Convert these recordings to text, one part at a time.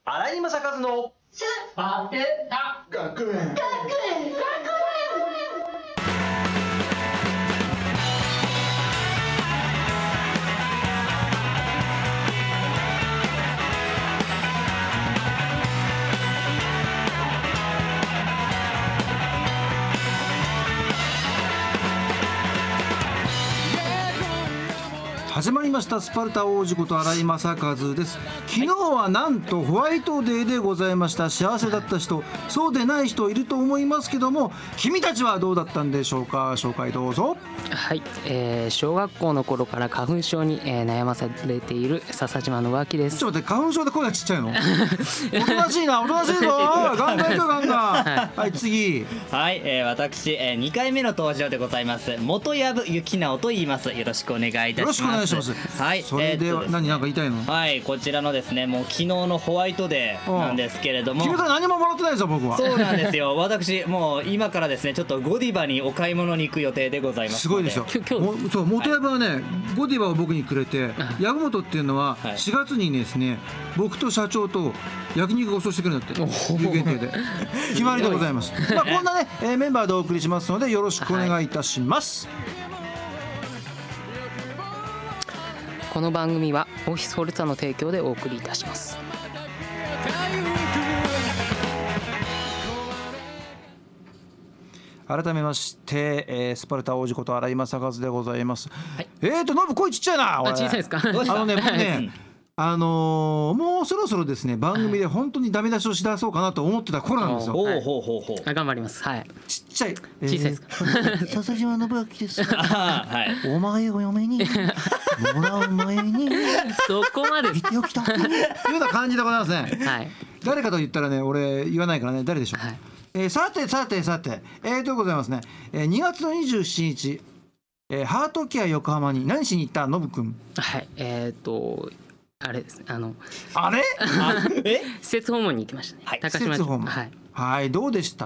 新井正和のスーパーペッタ学園。始まりましたスパルタ王子こと新井正和です。昨日はなんとホワイトデーでございました。幸せだった人、そうでない人いると思いますけども、君たちはどうだったんでしょうか。紹介どうぞ。 はい、小学校の頃から花粉症に、悩まされている笹島の脇です。 ちょっと待って、花粉症で声がちっちゃいのおとなしいな、おとなしいぞガンガン行くよガンガン。はい、次。 はい、私、2回目の登場でございます。元藪幸直と言います。よろしくお願いいたします。 よろしくお願いします。 はい、 それでは、何か言いたいの。 はい、こちらのですね、もう昨日のホワイトデーなんですけれども、 君から何ももらってないぞ僕は。 そうなんですよ。私もう今からですね、ちょっとゴディバにお買い物に行く予定でございます。 すごいですよ。そう元藪はね、ゴディバを僕にくれて、藪本っていうのは4月にですね、僕と社長と焼肉ご馳走してくれるんだって、有限定で決まりでございます。まあこんなね、メンバーでお送りしますのでよろしくお願いいたします。 この番組はオフィスフォルツァの提供でお送りいたします。 改めまして、スパルタ王子こと新井正和でございます。 はい、 ノブ声ちっちゃいな。 小さいですか。 僕ねもうそろそろですね、番組で本当にダメ出しをしだそうかなと思ってた頃なんですよ。 頑張ります。はい。 ちっちゃい、 小さいですか。 笹島信明です。 はい。 お前を嫁にもらう前にそこまで言っておきたいというような感じでございますね。 はい。 誰かと言ったらね、俺言わないからね、誰でしょう。 はい、 さてとございますね。2月の27日、ハートケア横浜に何しに行ったノブくん。 はい。あれですね。 あれ？ 施設訪問に行きましたね。 はい。 高島。 はい。はい。どうでした？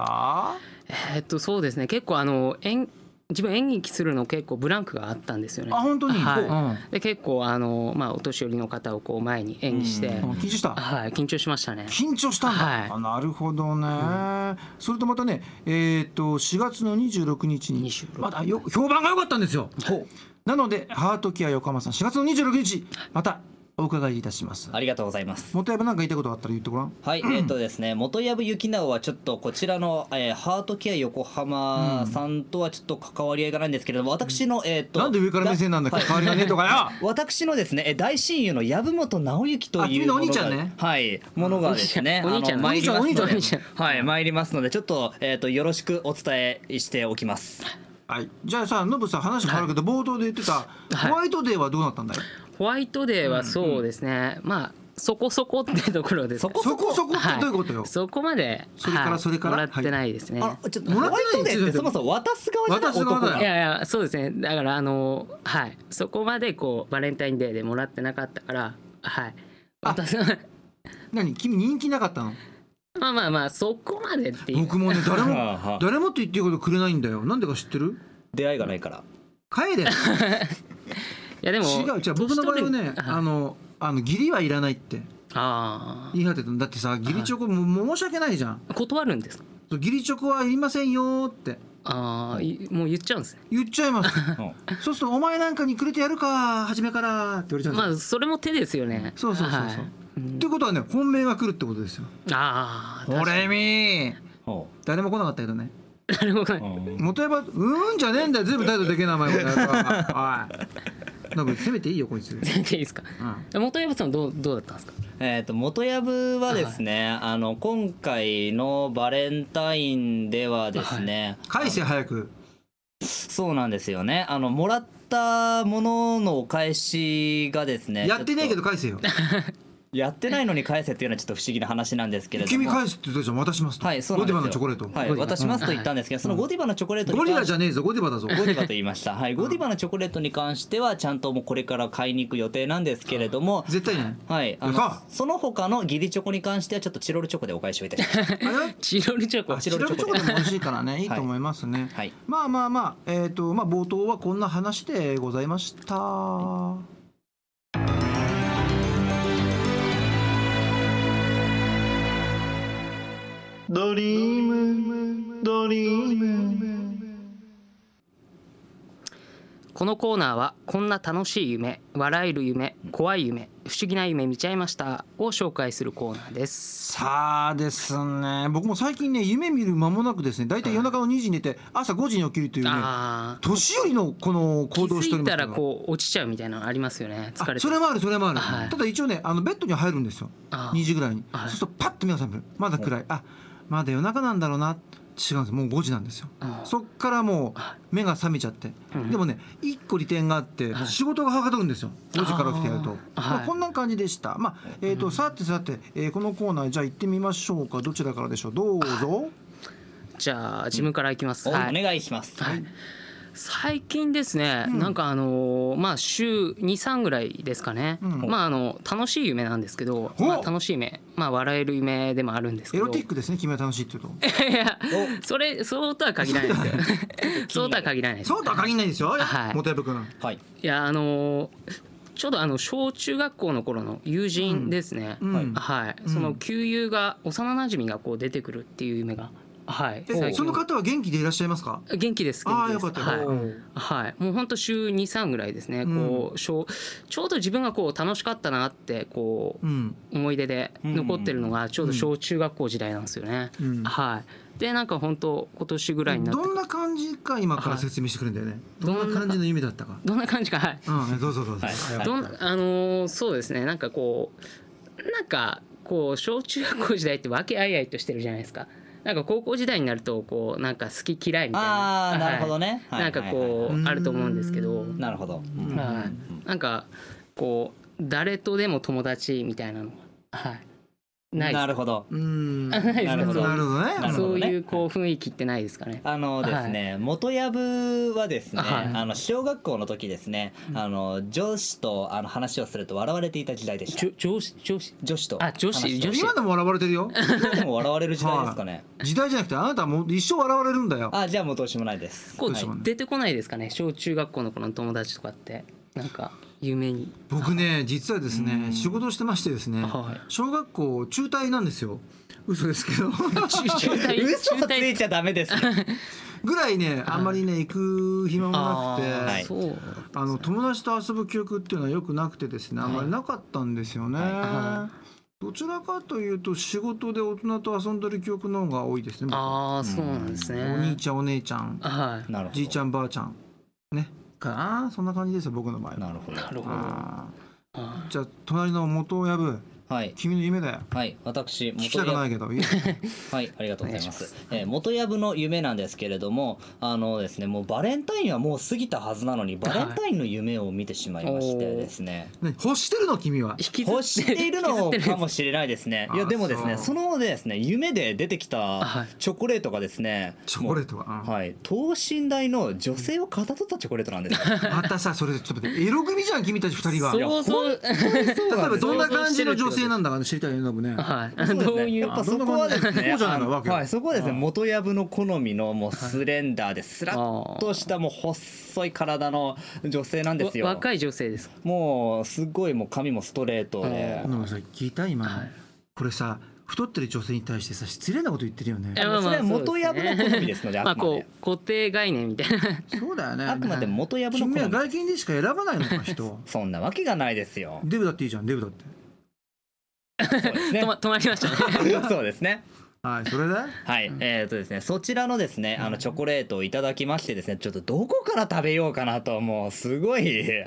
そうですね。結構自分演劇するの結構ブランクがあったんですよね。 あ、本当に。 はい。で結構お年寄りの方をこう前に演技して。 緊張した。 はい。緊張しましたね。 緊張したんだ。はい、なるほどね。それとまたね、4月の26日にまた評判が良かったんですよ。なのでハートケア横浜さん4月の26日またお伺いいたします。 ありがとうございます。 元藪なんか言いたいことがあったら言ってごらん。 はい、ですね、元藪幸直はちょっとこちらの、ハートケア横浜さんとはちょっと関わり合いがないんですけれども、私のなんで上から目線なんだっけ、関わりがねえとかよ。 私のですね、大親友の藪本直之というお兄ちゃんね。 はい、ものがですね、 お兄ちゃん参りますので、はい、参りますので、ちょっとよろしくお伝えしておきます。 はい、じゃあさ、ノブさん話変わるけど、冒頭で言ってたホワイトデーはどうなったんだよ。 ホワイトデーはそうですね、まあそこそこってところです。 そこそこってどういうことよ。 そこまでそれからもらってないですね。 ちょっともらってないってそもそも渡す側じゃない男が。 いやそうですね。だからはいそこまでこうバレンタインデーでもらってなかったからはい渡す。 何君人気なかったの？ まあそこまでっていう。 僕もね誰もって言ってることくれないんだよ。なんでか知ってる？ 出会いがないから。 帰れ。 いやでも違う僕の場合はね、義理はいらないって言い張ってたんだってさ、義理チョコも申し訳ないじゃん。 断るんですか？ 義理チョコはいりませんよって。 もう言っちゃうんですね。 言っちゃいます。そうするとお前なんかにくれてやるか初めからって言われちゃうんですよ。 まあそれも手ですよね。 そうってことはね、本命が来るってことですよ。ほれみ誰も来なかったけどね。 誰も来ない。 元藪じゃねえんだよ。全部態度でけえなお前。はい。なんか攻めていいよこいつ。 攻めていいですか。元藪さんどうだったんですか。 元藪はですね、今回のバレンタインではですね、 返せ早く。 そうなんですよね。もらったもののお返しがですね、 やってねえけど返せよ。 やってないのに返せっていうのはちょっと不思議な話なんですけれども、 君返すって言ったじゃん。渡しますと。 はい、そうなんですよ。 ゴディバのチョコレート。 はい、渡しますと言ったんですけど、そのゴディバのチョコレートにゴリラじゃねえぞ、ゴディバだぞ。 ゴディバと言いました。はい、ゴディバのチョコレートに関してはちゃんともうこれから買いに行く予定なんですけれども、 絶対ね。 はい、その他の義理チョコに関してはちょっとチロルチョコでお返しをいたしました。 チロルチョコ。 チロルチョコでも美味しいからね、いいと思いますね。 はい。 まあ冒頭はこんな話でございました。 ドリームドリーム。 このコーナーはこんな楽しい夢、笑える夢、怖い夢、不思議な夢見ちゃいましたを紹介するコーナーです。 さあですね、僕も最近ね夢見る間もなくですね、だいたい夜中の2時に寝て朝5時に起きるというね、年寄りのこの行動をしております。 気づいたらこう落ちちゃうみたいなのありますよね。疲れて。 それもあるそれもある、 はい、 ただ一応ねベッドには入るんですよ、2時ぐらいに、そうするとパッと目が覚める、まだ暗い、まだ夜中なんだろうな、違うんです、もう5時なんですよ。そっからもう目が覚めちゃって、でもね1個利点があって仕事がはかどるんですよ、5時から起きてやると。こんな感じでした。さて、このコーナーじゃあ行ってみましょうか。どちらからでしょう、どうぞ。 じゃあ自分からいきます。 お願いします。 最近ですね、なんか週2、3ぐらいですかね、楽しい夢なんですけど、楽しい夢、笑える夢でもあるんですけど、 エロティックですね、君は楽しいって言うと。 いやそうとは限らないですよそうとは限らないです。 そうとは限らないですよ、元藪君。 いやちょうど小中学校の頃の友人ですね、その旧友が幼なじみがこう出てくるっていう夢が。 その方は元気でいらっしゃいますか？ 元気です。 よかった。 もう本当週2、3ぐらいですね。こうちょうど自分がこう楽しかったなってこう思い出で残ってるのがちょうど小中学校時代なんですよね。でなんか本当今年ぐらいになって、 どんな感じか今から説明してくれるんだよね。どんな感じの夢だったか。 どんな感じか。 どうぞ。 そうですね。なんかこう小中学校時代って和気あいあいとしてるじゃないですか。なんか高校時代になるとこうなんか好き嫌いみたいな、 なるほどね、 なんかこうあると思うんですけど、 なるほど、 なんかこう誰とでも友達みたいなのないです。 なるほど。 なるほどね。そういうこう雰囲気ってないですかね。 ですね、元藪はですね、小学校の時ですね、上司と話をすると笑われていた時代でした。 女子と。 女子。今でも笑われてるよ。 今でも笑われる時代ですかね。 時代じゃなくてあなたはもう一生笑われるんだよ。 じゃあもうどうしようもないです。 出てこないですかね、小中学校の頃の友達とかってなんか。夢に。 僕ね実はですね仕事をしてましてですね、小学校中退なんですよ。嘘ですけど。 嘘ついちゃダメです。 ぐらいねあんまりね行く暇もなくて、友達と遊ぶ記憶っていうのはよくなくてですね、あんまりなかったんですよね。どちらかというと仕事で大人と遊んでる記憶の方が多いですね。 そうなんですね。 お兄ちゃんお姉ちゃん、じいちゃんばあちゃんね。そんな感じですよ僕の場合。 なるほど。 じゃあ隣の元藪、君の夢だよ。 私聞きたくないけど。 ありがとうございます。元藪の夢なんですけれども、ですね、もうバレンタインはもう過ぎたはずなのにバレンタインの夢を見てしまいましてですね。 欲してるの君は。 欲しているのかもしれないですね。いやでもですね、そのですね夢で出てきたチョコレートがですね、 チョコレートは等身大の女性をかたどったチョコレートなんです。 またさそれちょっと待って、エロ組じゃん君たち2人は。例えばどんな感じの女性なんだか知りたいね。どういうやっぱそこはですね、そこはですね元藪の好みのもうスレンダーでスラッとしたもう細い体の女性なんですよ。 若い女性です。 もうすごいもう髪もストレートで。 聞いた今これさ、太ってる女性に対してさ失礼なこと言ってるよね。 それは元藪の好みですので、あくまで固定概念みたいな。 そうだよね。 あくまで元藪の好み。 君は外見でしか選ばないのか人。 そんなわけがないですよ。 デブだっていいじゃん、デブだって。 止まりましたね。 そうですね。 それでですね、そちらのですねチョコレートをいただきましてですね、ちょっとどこから食べようかなともうすごい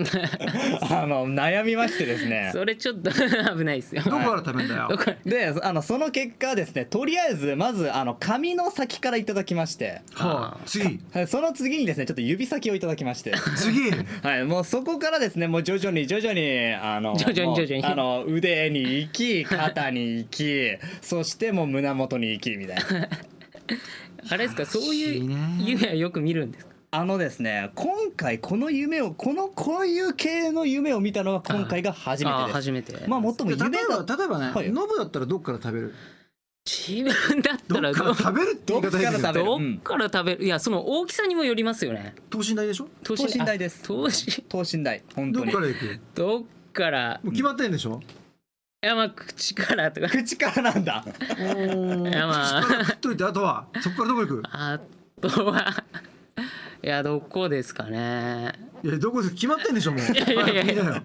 悩みましてですね。 それちょっと危ないですよ。 どこから食べんだよ。 でその結果ですね、とりあえずまず髪の先からいただきまして、その次にですねちょっと指先をいただきまして、 次もうそこからですねもう徐々に腕に行き肩に行き、そしてもう胸元に行きみたいな。 あれですか、そういう夢はよく見るんですか？ ですね、今回この夢をこういう系の夢を見たのは今回が初めてです。 初めて。 例えばね、ノブだったらどっから食べる？ 自分だったらどっから食べるって言い方ですよ。 どっから食べる？いやその大きさにもよりますよね。 等身大でしょ？ 等身大です。等身大本当に。 どっから行く？ どっから？ もう決まってんでしょ？ いやまあ口からとか口からなんだ。 いやまあ食っといてあとはそこからどこ行く？ あとはいやどこですかね。 いやどこです決まってんでしょもう。いやいやいやや。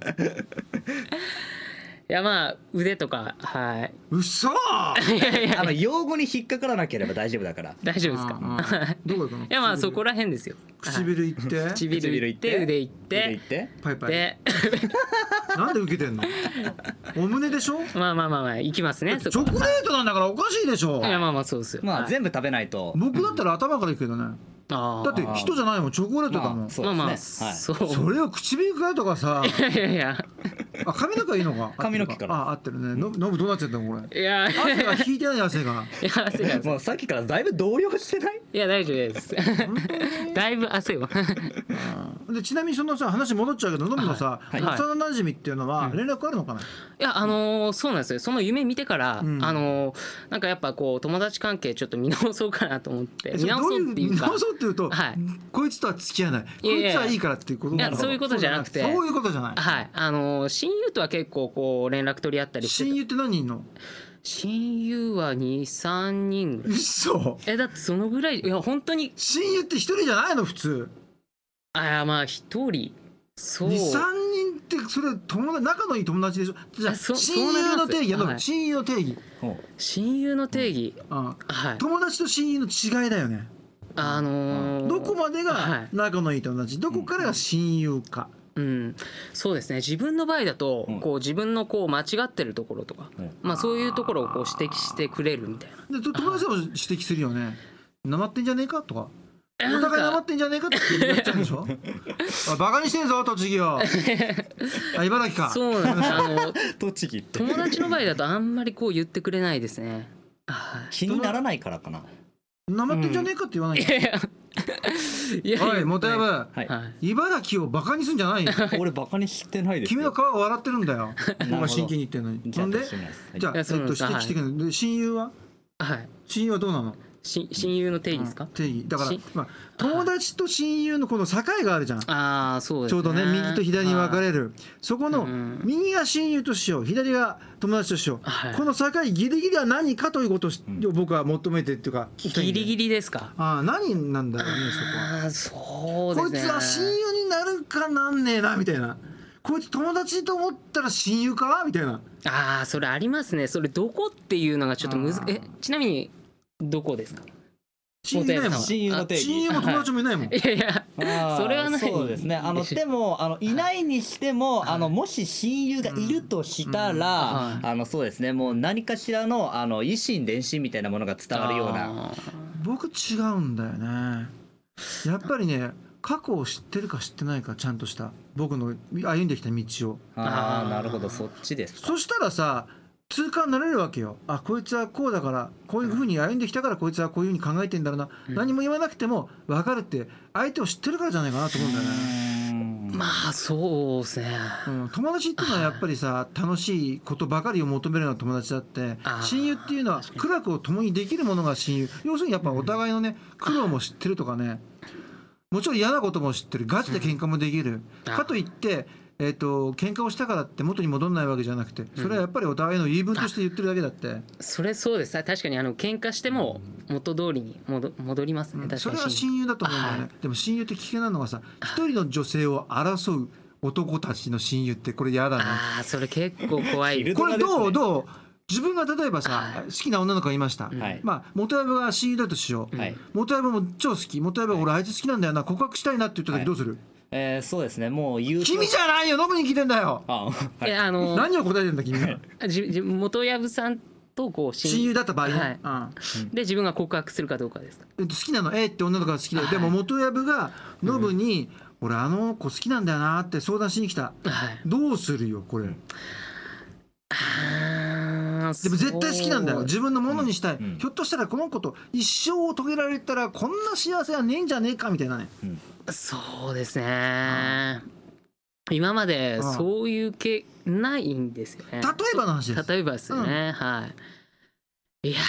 いやまあ腕とかはい。 うっそいやいや用語に引っかからなければ大丈夫だから。 大丈夫ですか。 どこ行くの？ いやまあそこら辺ですよ。 唇行って唇行って腕行ってパイパイでなんで受けてんの？お胸でしょ？ まあ行きますね。 チョコレートなんだからおかしいでしょ。 いやまあそうですよ。 まあはい全部食べないと。 僕だったら頭から行くけどね。 あだって人じゃないもんチョコレートだもん。 そうまあですね。はい。 そう。 それを唇からとかさ。 いやいやあ髪の毛はいいのか？ 髪の毛からあ合ってるね。ノブどうなっちゃったのこれ？ いや汗が引いてない汗が。 いや汗がもうさっきからだいぶ動揺してない？ いや大丈夫です。だいぶ汗を。 でちなみにそのさ話戻っちゃうけどノブのさはい幼馴染っていうのは連絡あるのかな？ いやそうなんですよ。その夢見てから、 んなんかやっぱこう友達関係ちょっと見直そうかなと思って見直どうそうっていうか見直そうっていうとはいこいつとは付き合わないこいやいやいつはいいからっていうこといやそういうことじゃなくてそういうことじゃないはい親友とは結構こう連絡取り合ったりして親友って何人いんの？ 親友は 2,3 人ぐらい。 嘘だってそのぐらいいや本当に親友って一人じゃないの普通まあ一人そう 23人ってそれ仲のいい友達でしょじゃあそう親友の定義はい親友の定義親友の定義、はい友達と親友の違いだよねどこまでが仲のいい友達どこからが親友かそうですね。自分の場合だと、こう自分のこう間違ってるところとか、まあそういうところをこう指摘してくれるみたいな。 で友達も指摘するよねなまってんじゃねえかとかお互いなまってんじゃねえかって言っちゃうんでしょバカにしてんぞ栃木を茨城かそうなんです栃木って友達の場合だとあんまりこう言ってくれないですね。 気にならないからかな。 なまってんじゃねえかって言わないいやいやいやおい元藪はい茨城をバカにすんじゃないよ俺バカにしてないですよ。 君の顔は笑ってるんだよ僕が真剣に言ってるのにじゃあほんでしないですじゃあ指摘してくるで親友ははい親友はどうなの親友の定義ですか？ 定義だから友達と親友のこの境があるじゃんそうですね。 ちょうどね右と左に分かれるそこの右が親友としよう左が友達としようこの境ギリギリは何かということを僕は求めてっていうか聞きたいんだよギリギリですか？ 何なんだろうねそこはそうですね。 こいつは親友になるかなんねえなみたいなこいつ友達と思ったら親友かみたいなそれありますね。それどこっていうのがちょっとちなみにどこですか？ 親友いないもん親友の定義親友も友達もいないもんいやいやそれはない。 そうですね。でもいないにしてももし親友がいるとしたらそうですね。もう何かしらの以心伝心みたいなものが伝わるような。 僕違うんだよねやっぱりね過去を知ってるか知ってないかちゃんとした僕の歩んできた道をなるほどそっちですか。 そしたらさ痛感になれるわけよこいつはこうだからこういうふうに歩んできたからこいつはこういうふうに考えてんだろうな何も言わなくても分かるって相手を知ってるからじゃないかなと思うんだよねまあそうですね友達っていうのはやっぱりさ楽しいことばかりを求めるような友達だって親友っていうのは苦楽を共にできるものが親友要するにやっぱお互いのね苦労も知ってるとかねもちろん嫌なことも知ってるガチで喧嘩もできるかといって喧嘩をしたからって元に戻んないわけじゃなくてそれはやっぱりお互いの言い分として言ってるだけだってそうです確かに喧嘩しても元通りに戻りますね。確かにそれは親友だと思うんだよねでも親友って危険なのがさ一人の女性を争う男たちの親友ってこれ嫌だねそれ結構怖いこれどう自分が例えばさ好きな女の子がいました元藪が親友だとしよう元藪も超好き元藪は俺あいつ好きなんだよな告白したいなって言った時どうするそうですねもう言う君じゃないよノブに聞いてんだよ何を答えてんだ君は元藪さんとこう親友だった場合ねで自分が告白するかどうかですか？ 好きなのって女の子が好きででも元藪がノブに俺あの子好きなんだよなって相談しに来たどうするよこれでも絶対好きなんだよ自分のものにしたいひょっとしたらこの子と一生を遂げられたらこんな幸せはねえんじゃねえかみたいなねそうですね今までそういう系ないんですよね。 例えばの話です例えばですよねいや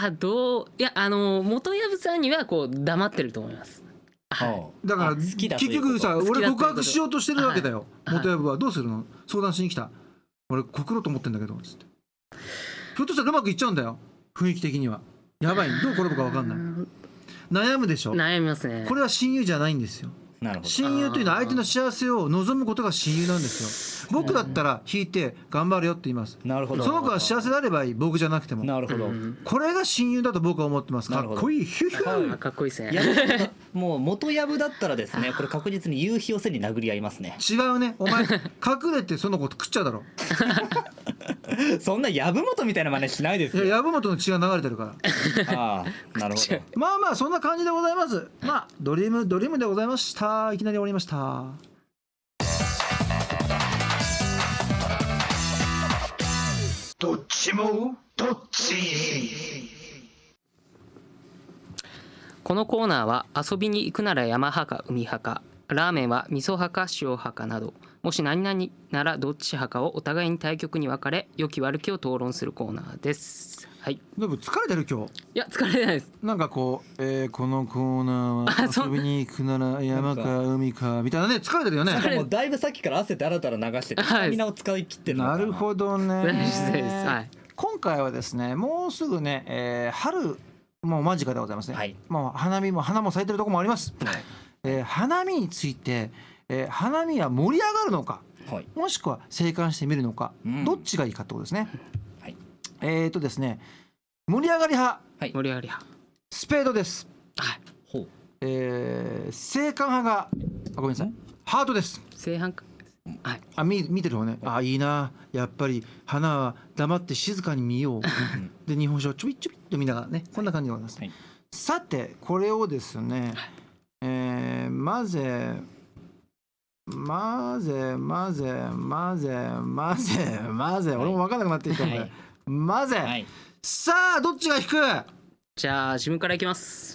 元藪さんにはこう黙ってると思いますだから結局さ俺告白しようとしてるわけだよ元藪はどうするの相談しに来た俺告ろうと思ってんだけどつってひょっとしたらうまくいっちゃうんだよ、雰囲気的には。やばい、どう転ぶか分かんない。悩むでしょ。 悩みますね。 これは親友じゃないんですよ。 なるほど。 親友というのは相手の幸せを望むことが親友なんですよ。僕だったら引いて頑張るよって言います。 なるほど。 その子が幸せであればいい、僕じゃなくても。 なるほど。 これが親友だと僕は思ってます。かっこいい。ヒュヒュかっこいいですね。 もう元ヤブだったらですね、これ確実に夕日を背に殴り合いますね。 違うね、お前隠れてその子食っちゃうだろ。 そんなヤブモトみたいな真似しないですよ。 いや、籔本の血が流れてるから。 ああ、なるほど。 まあまあそんな感じでございます。まあドリームでございました。いきなり終わりました。どっちもどっち。 このコーナーは遊びに行くなら山派か海派か、ラーメンは味噌派か塩派かなど、もし何々ならどっち派かをお互いに対局に分かれ、良き悪きを討論するコーナーです。はい。 でも疲れてる今日。 いや疲れてないです。 なんかこう、このコーナーは遊びに行くなら山か海かみたいなね、疲れてるよね。 もうだいぶさっきから汗だらだら流してて、スタミナを使い切ってるのかな。 なるほどね。 はい。 今回はですね、もうすぐね、春もう間近でございますね。はい、もう花も咲いてるところもあります。花見について、花見は盛り上がるのか、はい、もしくは静観してみるのか、どっちがいいかってことですね。はい、ですね、盛り上がり派、 はい、盛り上がり派スペードです。 はい。 静観派がごめんなさい、ハートです。 静観か。はい、 見てる方ね。いいな、やっぱり花は黙って静かに見ようで日本酒をちょびっと見ながらね、こんな感じでございます。はい、さてこれをですね、混ぜ俺も分かんなくなってきたので、混ぜ、はい、さあどっちが引く。 じゃあ自分からいきます。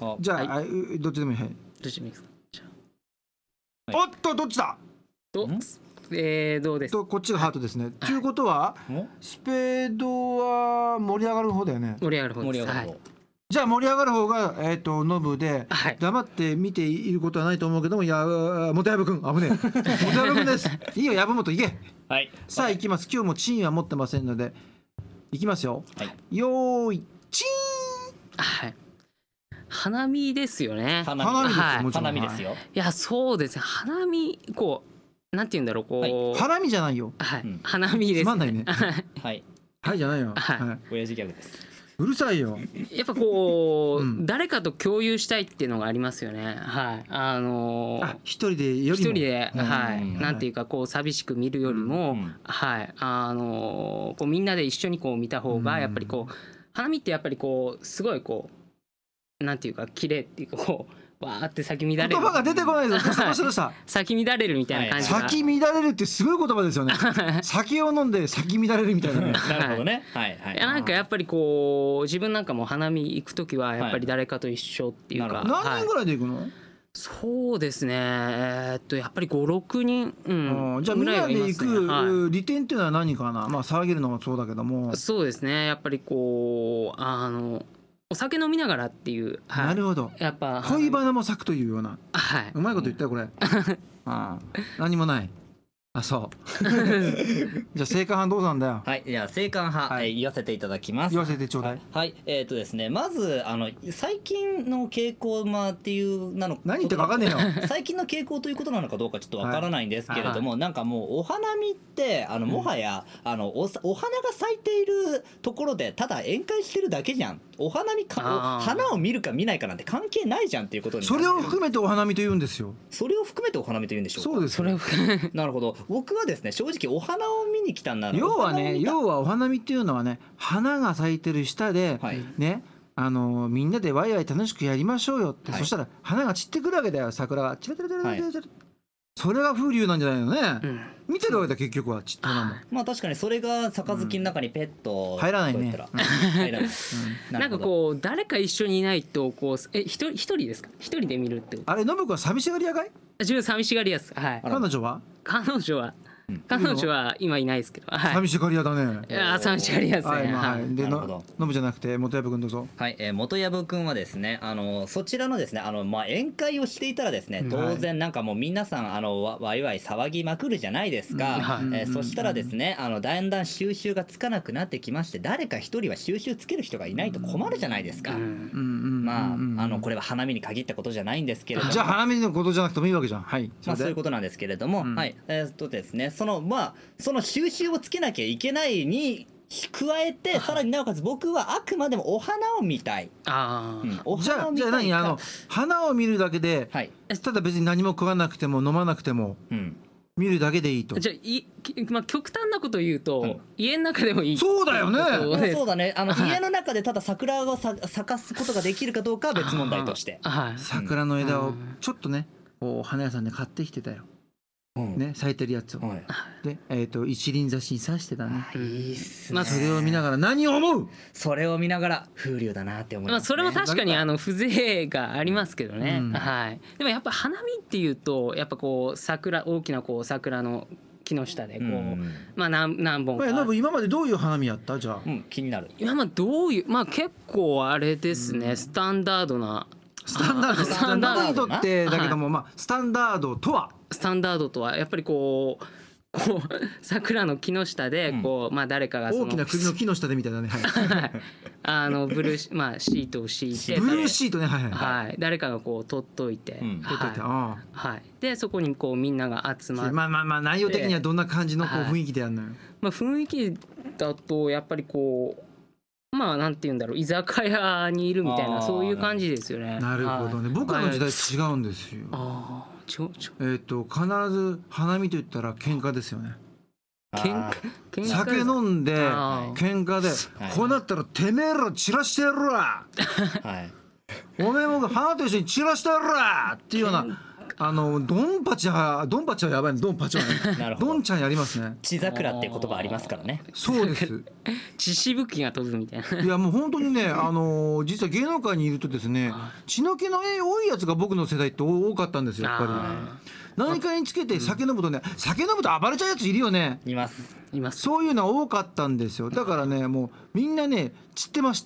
じゃあ、はい、どっちでもいい。はい、 どっちでもいいですか。じゃあ、おっとどっちだ。 どうですとこっちがハートですね。ということはスペードは盛り上がる方だよね。 盛り上がる方です。はい、 じゃあ盛り上がる方がノブで、はい、黙って見ていることはないと思うけども、元藪くん危ねえ元藪くんです。いいよ藪本行け。はい、さあ行きます。今日もチンは持ってませんので行きますよ。はい、よーいチーン。 はい、花見ですよね。 花見ですよ、はい、もちろん花見ですよ。 いやそうですね、花見こうなんて言うんだろう、こう、はい、 花見じゃないよ。 はい、花見です。 つまんないね。 はいはいじゃないよ。 はい。 親父ギャグです。 うるさいよ。 やっぱこう、誰かと共有したいっていうのがありますよね。はい。 一人でよりも。 一人で、はい。なんていうかこう寂しく見るよりも、はい。こうみんなで一緒にこう見た方がやっぱりこう花見ってやっぱりこうすごいこうなんていうか綺麗っていうかこう。わーって咲き乱れる。 言葉が出てこないぞ。 咲き乱れるみたいな感じが。 咲き乱れるってすごい言葉ですよね。酒を飲んで咲き乱れるみたいなね。 なるほどね。はいはい。 なんかやっぱりこう自分なんかも花見行くときはやっぱり誰かと一緒っていうか。 何人ぐらいで行くの？ そうですね。やっぱり5、6人。 じゃあみんなで行く利点っていうのは何かな。まあ騒げるのもそうだけども。 そうですね。やっぱりこうお酒飲みながらっていう、 はい、なるほど。やっぱ恋バナも咲くというような、はい、うまいこと言ったよこれ。何もない。そうじゃあ静観派どうなんだよ。 はい、じゃあ静観派、はい、言わせていただきます。 言わせてちょうだい。 はい、ですね、まず最近の傾向っていうなの何言ってか分かんねえよ。 最近の傾向ということなのかどうかちょっとわからないんですけれども、なんかもうお花見ってもはやお花が咲いているところでただ宴会してるだけじゃん。お花見花を見るか見ないかなんて関係ないじゃんっていうことに。 それを含めてお花見と言うんですよ。 それを含めてお花見と言うんでしょうか。 そうです。それをなるほど。僕はですね、正直お花を見に来たんなら、 要はお花見っていうのはね、花が咲いてる下で、はい、ね、みんなでワイワイ楽しくやりましょうよって、はい、そしたら花が散ってくるわけだよ。桜がチラチラチラチラチラ、はい、それが風流なんじゃないのね、見てるわけだ結局は散った花も。 まあ確かにそれが杯の中にペット入らないね。 入らない。 なんかこう誰か一緒にいないとこう一人ですか？一人で見るってこと。 あれ、信子は寂しがり屋かい？ 自分寂しがり屋です。はい。 彼女は彼女は今いないですけど、はい、 寂しがり屋だね。 いや寂しがり屋ですね。 はい、まあ、 はいで、 なるほどノブじゃなくて、元藪君どうぞ。 はい、元藪くんはですね、そちらのですね、まあ、宴会をしていたらですね、当然なんかもう皆さんわいわい騒ぎまくるじゃないですか。そしたらですね、だんだん収集がつかなくなってきまして、誰か一人は収集つける人がいないと困るじゃないですか。まあこれは花見に限ったことじゃないんですけれども、 じゃあ花見のことじゃなくてもいいわけじゃん。はい。 まあそういうことなんですけれども、はい、ですね、その収集をつけなきゃいけないに加えて、さらになおかつ僕はあくまでもお花を見たい。おじゃあ花を見たい何花を見るだけで、ただ別に何も食わなくても飲まなくても、見るだけでいいと。 じゃあまあ、極端なこと言うと、家の中でもいい。 そうだよね。 そうだね。家の中でただ桜を咲かすことができるかどうかは別問題として、 桜の枝をちょっとね、こう花屋さんで買ってきてたよ。ね、咲いてるやつを。で、一輪挿しに挿してたね。 いいっすね。 それを見ながら何を思う？ それを見ながら風流だなって思いまあますね。 それも確かに風情がありますけどね。はい。でもやっぱ花見っていうと、やっぱこう大きなこう桜の木の下でこう、まあ何本か。 ノブ今までどういう花見やった？じゃあ。 気になる。 今までどういう、まあ結構あれですね、スタンダードな。 スタンダードにとってだけども、まあスタンダードとは。 スタンダードとはやっぱりこう桜の木の下でこう、まあ誰かが大きな栗の木の下でみたいなね。 ブルーまあシートを敷いて、 ブルーシートね、 はい、誰かがこう取っといて、はい、でそこにこうみんなが集まって、 まあ内容的にはどんな感じのこう雰囲気でやるのよ。 まあ雰囲気だとやっぱりこう、まあなんて言うんだろう、居酒屋にいるみたいな、そういう感じですよね。 なるほどね。僕らの時代違うんですよ。必ず花見と言ったら喧嘩ですよね。酒飲んで喧嘩で、こうなったらてめえら散らしてやるわ、おめえも花と一緒に散らしてやるわっていうような、ドンパチはやばいね。ドンパチはね、ドンちゃんやりますね。 血桜っていう言葉ありますからね。 そうです。 血しぶきが飛ぶみたいな。 いやもう本当にね、実は芸能界にいるとですね、血の気の多いやつが僕の世代って多かったんですよ、やっぱり。何かにつけて酒飲むとね、酒飲むと暴れちゃうやついるよね。 います。 そういうの多かったんですよ。だからね、もうみんなね散ってました。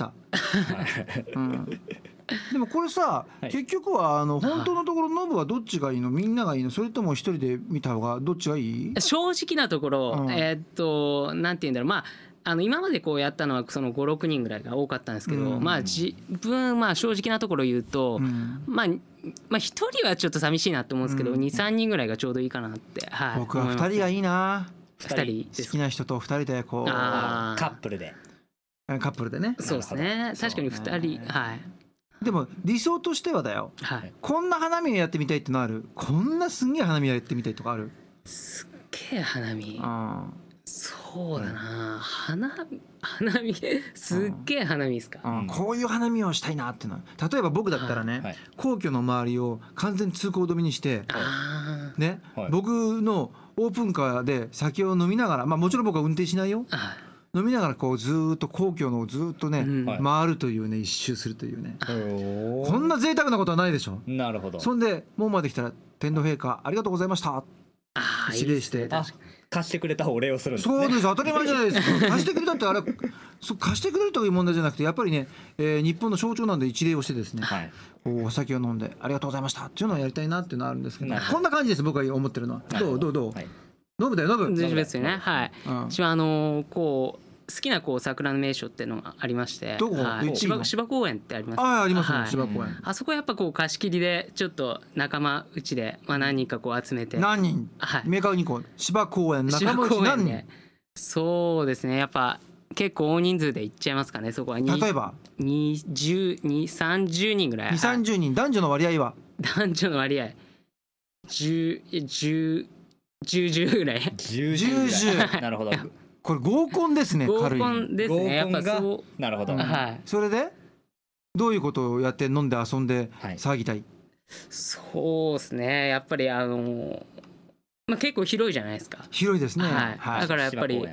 でもこれさ、結局は本当のところノブはどっちがいいの？みんながいいの？それとも一人で見た方がどっちがいい？ 正直なところ、なんて言うんだろう、まあ今までこうやったのはその5、6人ぐらいが多かったんですけど、まあ自分正直なところ言うと、まあ1人はちょっと寂しいなと思うんですけど、2、3人ぐらいがちょうどいいかなって。 僕は2人がいいな。 2人好きな人と2人でこうカップルでね。 そうですね。確かに2人。はい。 でも理想としてはだよ、こんな花見やってみたいってのある？こんなすんげえ花見やってみたいとかある？ すっげえ花見。そうだな、花見すっげえ花見ですか。 こういう花見をしたいなってのは、例えば僕だったらね、皇居の周りを完全通行止めにしてね、僕のオープンカーで酒を飲みながら、まあもちろん僕は運転しないよ、飲みながらこうずーっと皇居のずーっとね、回るというね、一周するというね、こんな贅沢なことはないでしょ。 なるほど。 そんで門まで来たら天皇陛下ありがとうございました指令して、 貸してくれたお礼をするんですね。 そうです、当たり前じゃないですか。貸してくれたってあれ、貸してくれるという問題じゃなくて、やっぱりね、日本の象徴なんで一礼をしてですね、お酒を飲んでありがとうございましたっていうのをやりたいなっていうのはあるんですけど、こんな感じです、僕が思ってるのは。どうノブだよ、ノブ。 大丈夫ですよね。はい。私はこう好きなこう桜の名所っていうのがありまして、芝公園ってあります。 ありますね、芝公園。 あそこやっぱこう貸し切りでちょっと仲間うちで何人かこう集めて。 何人？メーカーにこう芝公園仲間うち何人？ そうですね、やっぱ結構大人数で行っちゃいますかね。そこは例えば 20、30人ぐらい。 2、30人。男女の割合は？ 男女の割合10ぐらい。 10。なるほど。 これ合コンですね。 合コンですね。やっぱそう。 なるほど。 それでどういうことをやって飲んで遊んで騒ぎたい？ そうですね。やっぱりまあ結構広いじゃないですか。 広いですね。 だからやっぱり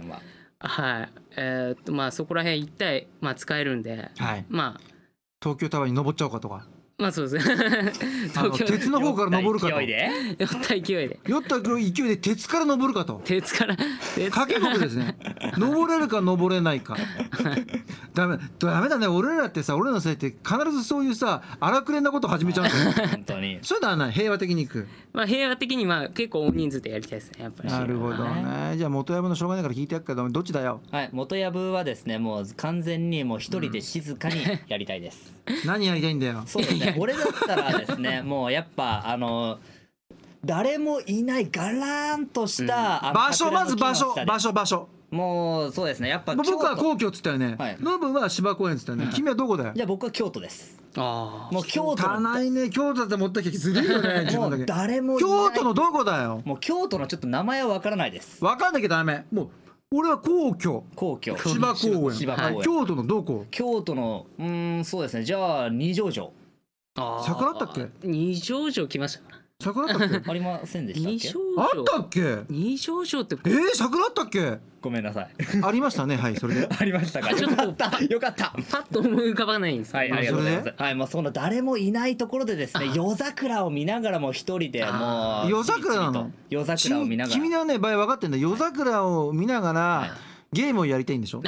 まあそこら辺一体使えるんで、まあ東京タワーに登っちゃおうかとか。 まあそうですね。 鉄の方から登るかと。 勢いで酔った勢いで。 酔った勢いで鉄から登るかと。 鉄から。 掛け事ですね。登れるか登れないか。ダメだね。俺らってさ、俺らの世代って必ずそういうさ荒くれなこと始めちゃうんだよ。 本当に。 そうだな、平和的にいく。 まあ平和的にまあ結構大人数でやりたいですね、やっぱり。 なるほどね。じゃあ元ヤブのしょうがないから聞いてやるけど、どっちだよ。 はい、元ヤブはですね、もう完全にもう一人で静かにやりたいです。 何やりたいんだよ。 そうですね。俺だったらですね、もうやっぱ誰もいないガラーンとした場所、まず場所。 もうそうですね。やっぱ僕は皇居っつったよね。ノブは芝公園っつったよね。君はどこだよ。 じゃあ僕は京都です。 ああ。 もう京都。 ないね。京都だって持ってきゃすげえよね。 もう誰もいない。 京都のどこだよ。 もう京都のちょっと名前はわからないです。 わかんなきゃダメ。もう俺は皇居。芝公園。京都のどこ？ 京都のそうですね。じゃあ二条城。 桜あったっけ？ 二条城来ました。 桜あったっけ？ ありませんでしたっけ？ あったっけ？ 二条城って桜あったっけ？ ごめんなさい。 ありましたね。はい、それで。 ありましたか。よかった。よかった。 パッと思い浮かばないんです。 はい、ありがとうございます。はい、もうその誰もいないところでですね、夜桜を見ながらも一人でもう夜桜なの？ 夜桜を見ながら。 君のね場合分かってんだ。夜桜を見ながらゲームをやりたいんでしょ？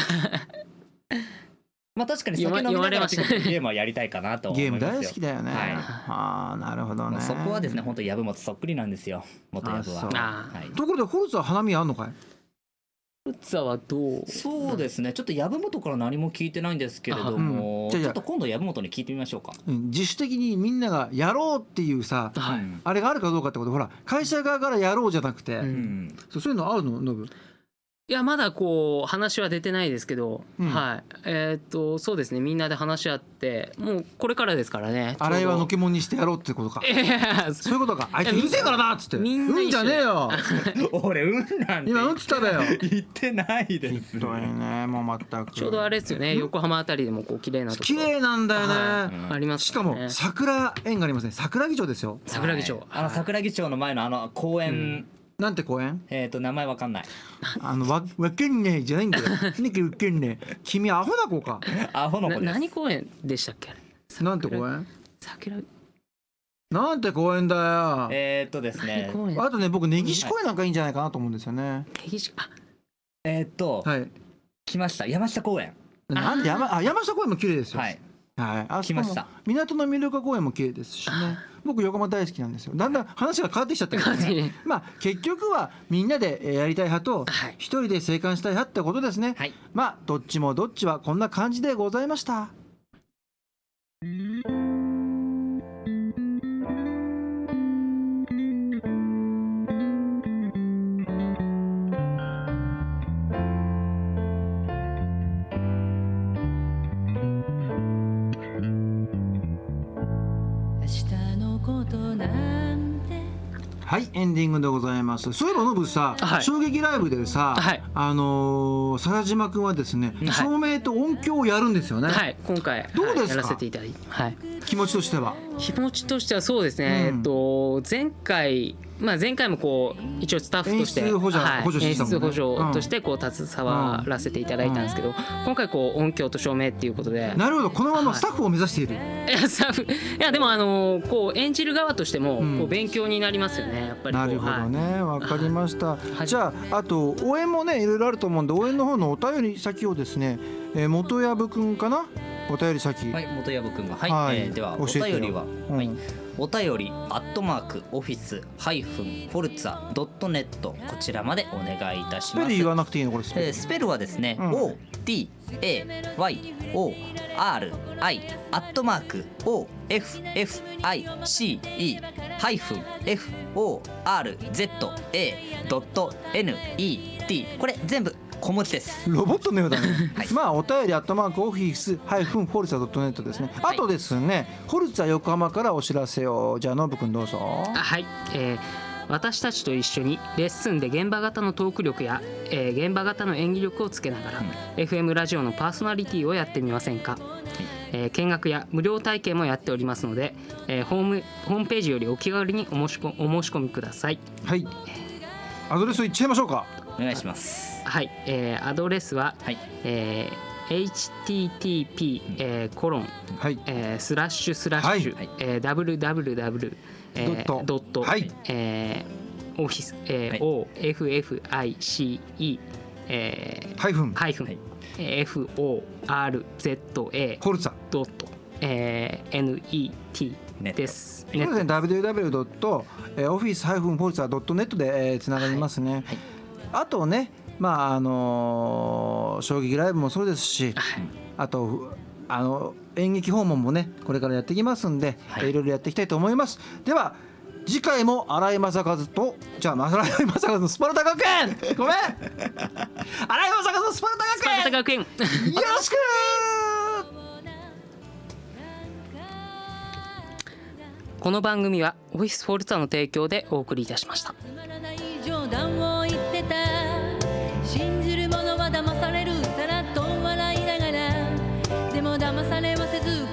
まあ確かに酒飲みながらゲームはやりたいかなと思いますよ。 ゲーム大好きだよね。ああ、なるほどね。 そこはですね、本当籔本そっくりなんですよ。元籔は。 ところでホルツは花見あんのかい？ ホルツはどう？ そうですね。ちょっと籔本から何も聞いてないんですけれども、ちょっと今度籔本に聞いてみましょうか。 自主的にみんながやろうっていうさ、あれがあるかどうかってこと。ほら、会社側からやろうじゃなくて、そういうのあるの？ノブ。 いやまだこう話は出てないですけど、はい、そうですね、みんなで話し合ってもうこれからですからね。 洗いはのけもんにしてやろうってことか。そういうことか。あいつうるせえからなっつって。うんじゃねえよ。 俺うんなんて今うんつったべよ。 言ってないです。 ひどいね、もう全く。 ちょうどあれですよね、横浜あたりでもこう綺麗なところ。 綺麗なんだよね。 あります。 しかも桜園がありますね。桜木町ですよ。 桜木町。 桜木町の前の公園。 なんて公園？ 名前わかんない。 わけんねえじゃないんだよ。何わけんねえ。君アホな子か。 アホの子です。 何公園でしたっけ？ なんて公園？ 桜。 なんて公園だよ。 ですね。 あとね、僕根岸公園なんかいいんじゃないかなと思うんですよね。 根岸。 はい。来ました。山下公園。 なんで山下公園も綺麗ですよ。 はい。 はい。 来ました。 港の魅力公園も綺麗ですしね。僕横浜大好きなんですよ。だんだん話が変わってきちゃったけどね。まあ結局はみんなでやりたい派と一人で生還したい派ってことですね。まあどっちもどっちはこんな感じでございました。はい、エンディングでございます。そういえばノブさ、衝撃ライブでさ、佐島君はですね、照明と音響をやるんですよね。 はい、今回どうですか？ やらせていただいて、 気持ちとしては。 気持ちとしてはそうですね。前回もこう一応スタッフとして演出補助としてこう携わらせていただいたんですけど、今回こう音響と照明っていうことで。 なるほど、このままスタッフを目指している。 いやでもこう演じる側としてもこう勉強になりますよね、やっぱり。 なるほどね、わかりました。じゃああと応援もねいろいろあると思うんで、応援の方のお便り先をですね、元藪くんかな、お便り先。 はい、元藪くんがではお便りはお便り@office-forza.net こちらまでお願いいたします。 スペル言わなくていいのこれ？ スペルはですね、OTAYORI@office-forza.net これ全部小文字です。 ロボットのようだね。まあお便り@office-forza.net ですね。あとですね、フォルツァ横浜からお知らせを。じゃあノブくんどうぞ。 はい、私たちと一緒にレッスンで現場型のトーク力や、現場型の演技力をつけながら、FM ラジオのパーソナリティをやってみませんか？見学や無料体験もやっておりますので、ホームページよりお気軽にお申し込みください。 はい、アドレスいっちゃいましょうか。 お願いします。 はい、アドレスは、 http:// はい www ドットはいオフィスOFFICE ハイフン FORZA フォルツァドットNET です。 そうですね www.office-forza.net でつながりますね。あとね将棋ライブもそうですし、あと演劇訪問もねこれからやっていきますんで、いろいろやっていきたいと思います。では次回も新井正和と新井正和のスパルタ学園ごめん新井正和のスパルタ学園よろしくこの番組はオフィスフォルツァの提供でお送りいたしました。 つまらない冗談を言ってた。信じる者は騙される。さらっと笑いながらでも騙されはせず